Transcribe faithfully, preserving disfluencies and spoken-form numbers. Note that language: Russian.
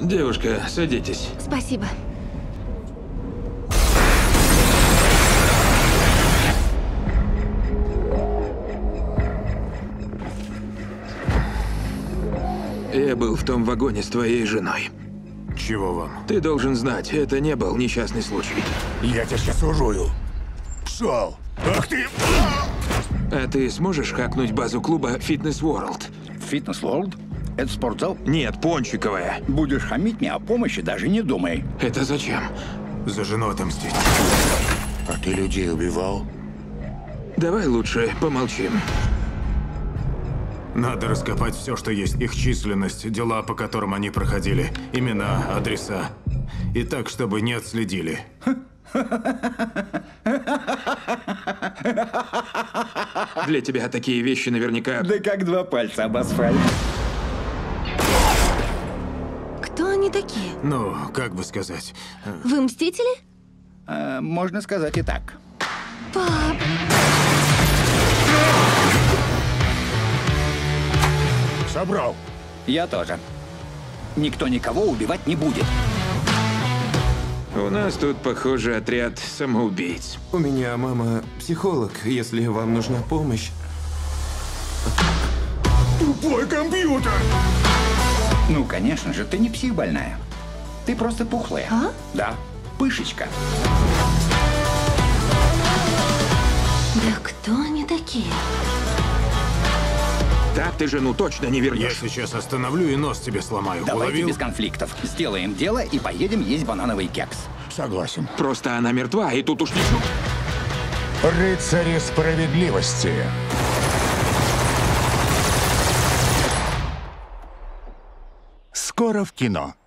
Девушка, садитесь. Спасибо. Я был в том вагоне с твоей женой. Чего вам? Ты должен знать, это не был несчастный случай. Я тебя сейчас урою. Пшел. Ах ты! А ты сможешь хакнуть базу клуба Fitness World? Фитнес Ворлд? Это спортзал? Нет, пончиковая. Будешь хамить мне о помощи, даже не думай. Это зачем? За жену отомстить. А ты людей убивал? Давай лучше помолчим. Надо раскопать все, что есть. Их численность, дела, по которым они проходили, имена, адреса. И так, чтобы не отследили. Для тебя такие вещи наверняка... Да как два пальца об асфальт. Кто они такие? Ну, как бы сказать. Вы мстители? А, можно сказать и так. Пап, Собрал. Я тоже. Никто никого убивать не будет. У нас тут, похоже, отряд самоубийц. У меня мама психолог, если вам нужна помощь. Тупой компьютер! Ну, конечно же, ты не психбольная. Ты просто пухлая. А? Да, пышечка. да кто они такие? Так ты жену точно не Я вернешь. сейчас остановлю и нос тебе сломаю. Давайте Уловил? без конфликтов. Сделаем дело и поедем есть банановый кекс. Согласен. Просто она мертва, и тут уж ничего. Рыцари справедливости. Скоро в кино.